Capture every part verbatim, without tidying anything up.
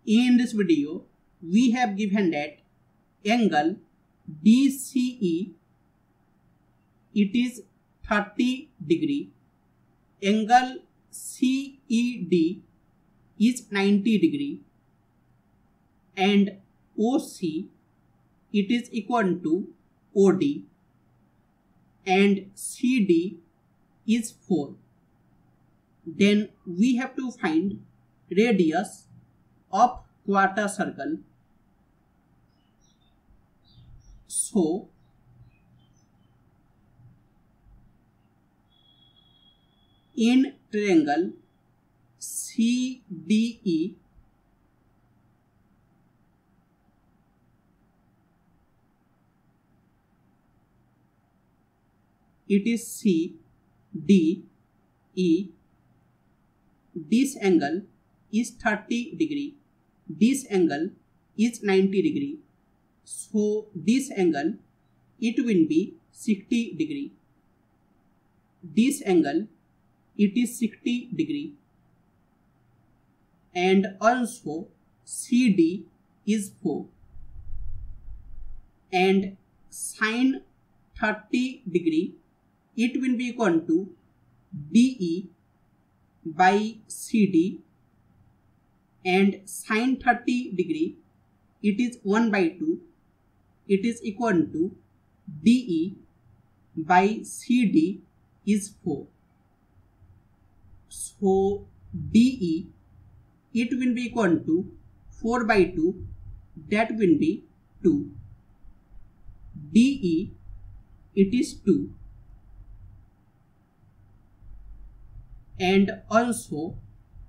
In this video, we have given that angle D C E, it is thirty degree, angle C E D is ninety degree, and O C, it is equal to O D, and C D is four. Then we have to find radius of quarter circle. So in triangle C D E, it is C D E, this angle is thirty degree, this angle is ninety degree, so this angle it will be sixty degree, this angle it is sixty degree, and also C D is four, and sine thirty degree it will be equal to D E by C D, and sine thirty degree it is one by two, it is equal to D E by C D is four. So D E it will be equal to four by two, that will be two. D E it is two, and also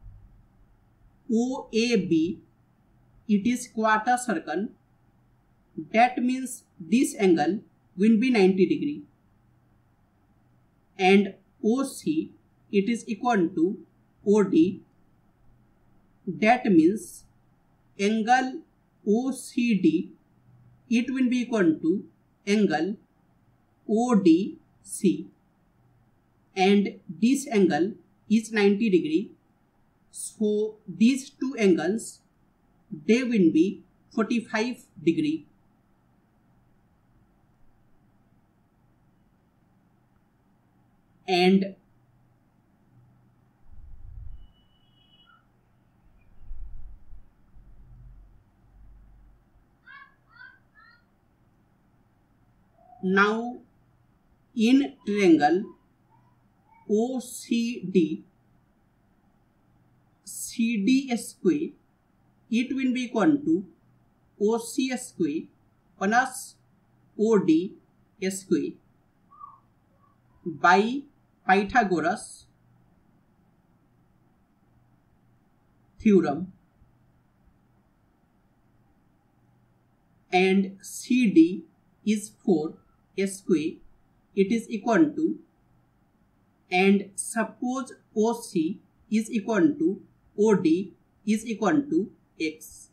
O A B it is quarter circle, that means this angle will be ninety degree, and O C it is equal to O D, that means angle O C D it will be equal to angle O D C, and this angle is ninety degree, so these two angles they will be forty-five degree. And now in triangle O C D, C D square it will be equal to O C square plus O D square by Pythagoras theorem, and C D is four square, it is equal to, and suppose O C is equal to O D is equal to x,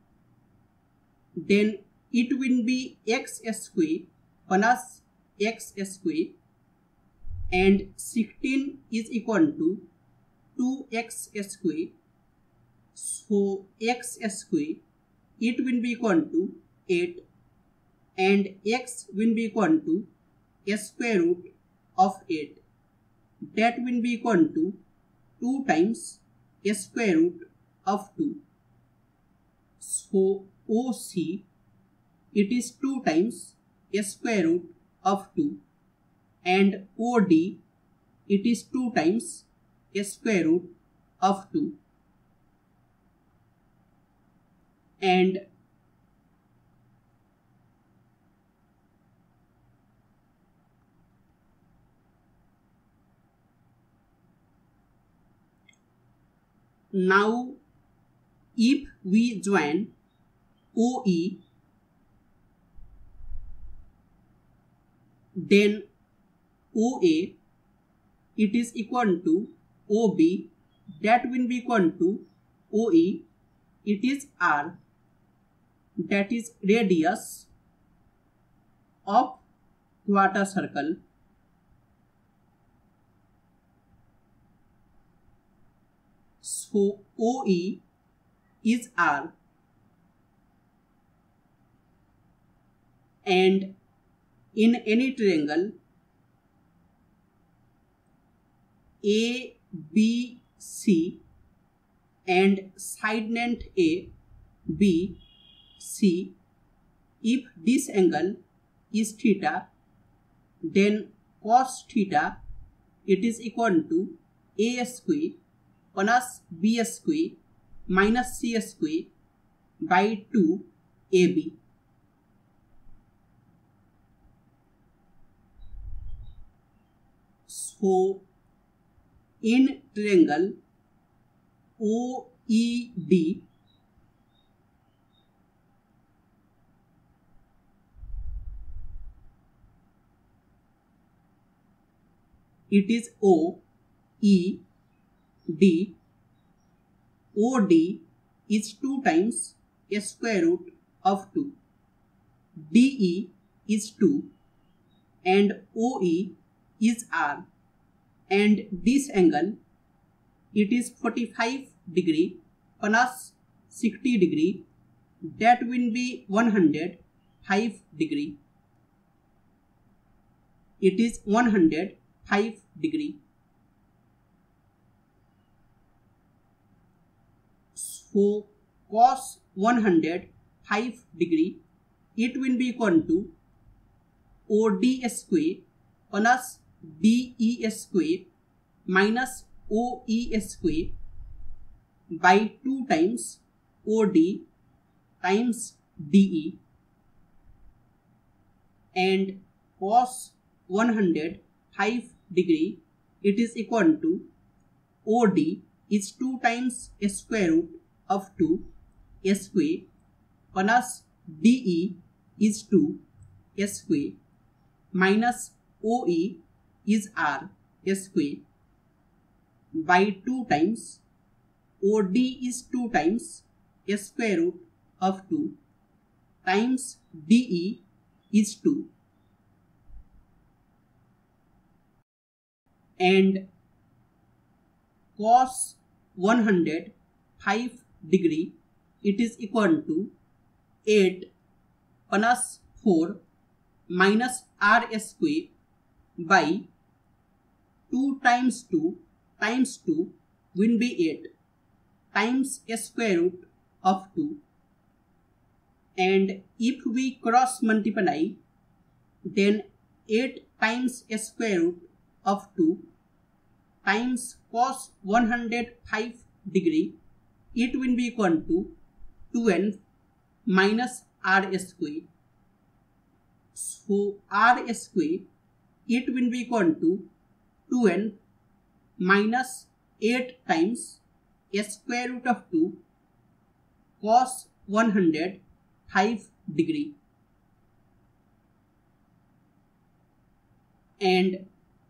then it will be x square plus x square, and sixteen is equal to two x square, so x square it will be equal to eight, and x will be equal to square root of eight, that will be equal to two times square root of two. So O C it is two times square root of two, and O D it is two times square root of two, and now if we join O E, then O A it is equal to O B, that will be equal to O E, it is R, that is radius of quarter circle. So O E is R, and in any triangle A, B, C and side length A, B, C, if this angle is theta, then cos theta it is equal to A square plus B square minus C square by two A B. So in triangle O E D, it is O E D. O D is two times square root of two. D E is two and O E is R, and this angle it is forty-five degree plus sixty degree, that will be one hundred five degree. It is one hundred five degree. So cos one hundred five degree it will be equal to O D square plus D E square minus O E square by two times O D times D E, and cos one hundred five degree it is equal to O D is two times square root of two square plus D E is two square minus O E is R square by two times O D is two times square root of two times D E is two, and cos one hundred five degree it is equal to eight plus four minus R square by two times two times two will be eight times square root of two, and if we cross multiply, then eight times square root of two times cos one hundred five degree it will be equal to twelve minus R square. So R square it will be equal to twelve minus eight times square root of two cos one hundred five degree, and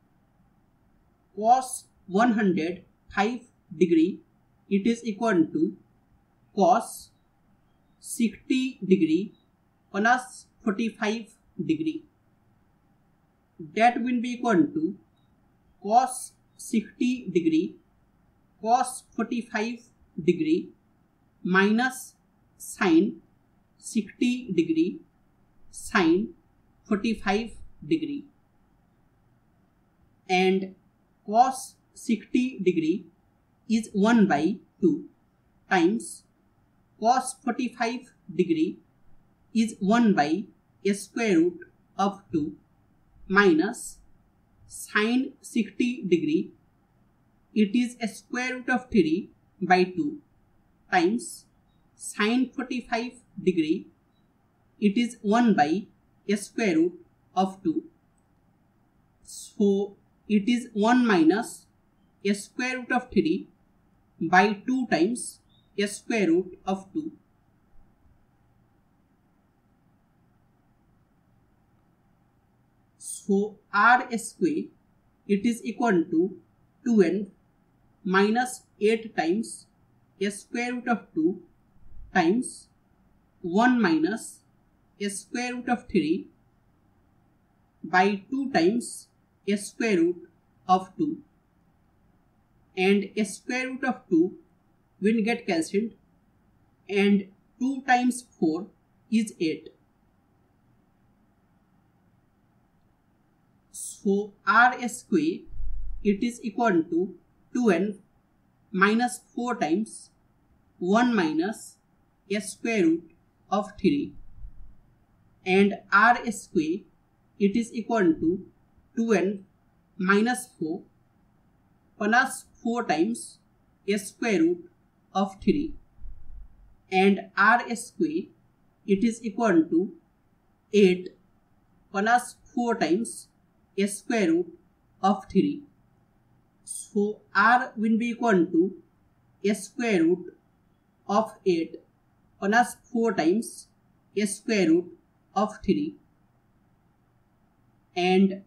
cos one hundred five degree it is equal to cos sixty degree plus forty-five degree, that will be equal to cos sixty degree cos forty-five degree minus sin sixty degree sin forty-five degree, and cos sixty degree is one by two times cos forty-five degree is one by square root of two minus sin sixty degree it is square root of three by two times sin forty-five degree it is one by square root of two. So it is one minus square root of three by two times square root of two. So R square it is equal to twelve minus eight times square root of two times one minus square root of three by two times square root of two, and square root of two will get cancelled, and two times four is eight. So r square, it is equal to twelve minus four times one minus s square root of three, and r square, it is equal to twelve minus four plus four times s square root of three, and r square, it is equal to eight plus four times s square root of three. So r will be equal to s square root of eight plus four times s square root of three, and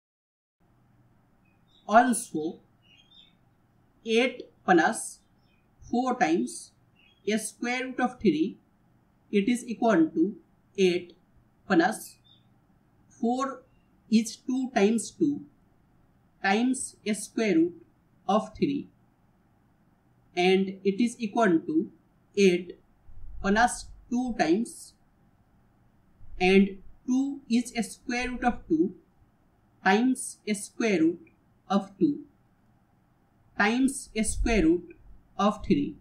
also eight plus four times s square root of three, it is equal to eight plus four is two times two times s square root of three, and it is equal to eight plus two times, and two is s square root of two times s square root of two times s square root of three,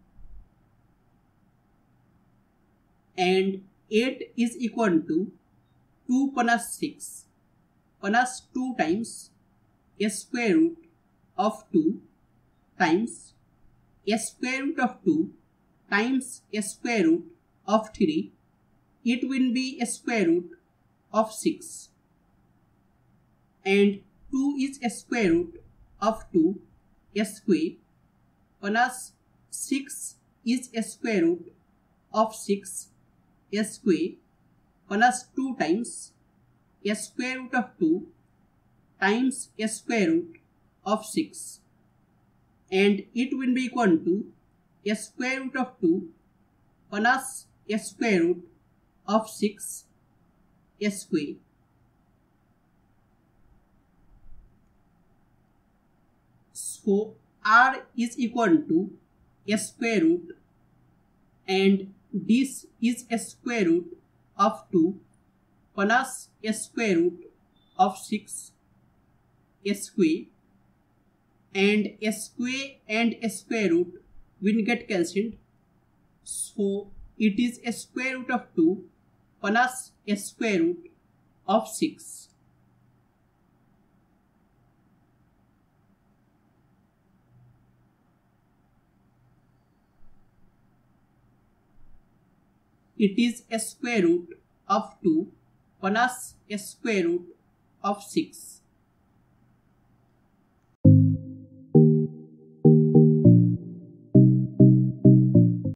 and eight is equal to two plus six plus two times s square root of two times s square root of two times s square root of three, it will be s square root of six, and two is s square root of two s square plus six is s square root of six s square plus two times s square root of two times s square root of six, and it will be equal to s square root of two plus s square root of six s square. So r is equal to s square root, and this is s square root of two plus s square root of six s square, and s square and s square root will get cancelled. So it is s square root of two plus s square root of six. It is s square root of two plus s square root of six.